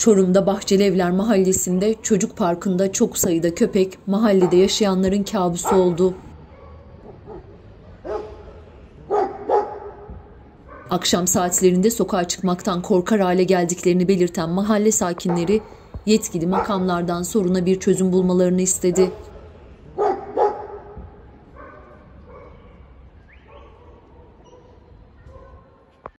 Çorum'da Bahçelievler Mahallesi'nde çocuk parkında çok sayıda köpek mahallede yaşayanların kabusu oldu. Akşam saatlerinde sokağa çıkmaktan korkar hale geldiklerini belirten mahalle sakinleri yetkili makamlardan soruna bir çözüm bulmalarını istedi.